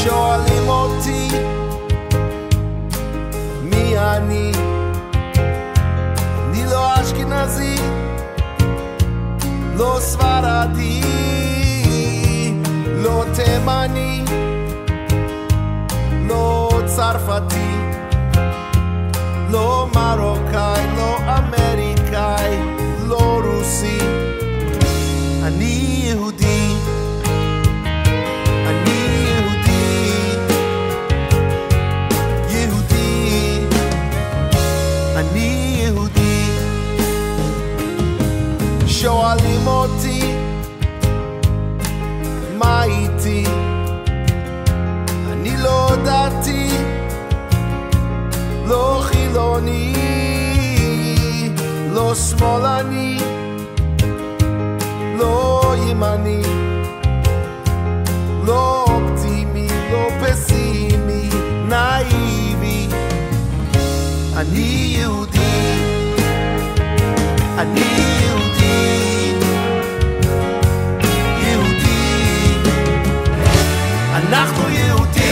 שואלים אותי מי אני לא אשכנזי לא ספרדי לא תימני לא צרפתי לא מרוקאי לא אמריקאי לא רוסי אני יהודי אני יהודי יהודי אני יהודי שואלים אותי מה איתי אני לא דתי לא חילוני לא שמאלני לא ימני לא אופטימי לא פסימי נאיבי אני יהודי אני יהודי יהודי אנחנו יהודים